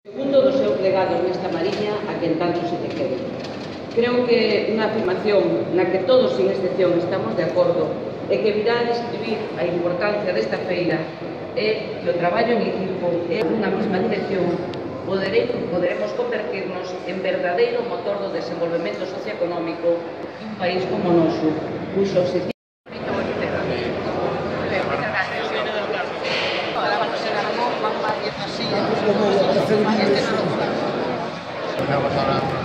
Segundo do seu plegado nesta mariña a quen tanto se te quede. Creo que unha afirmación na que todos, sin excepción, estamos de acordo e que virá a describir a importancia desta feira é que o traballo en equipo e unha mesma dirección poderemos convertirnos en verdadeiro motor do desenvolvemento socioeconómico dun país como o noso, cuxo objetivo Vamos ahora.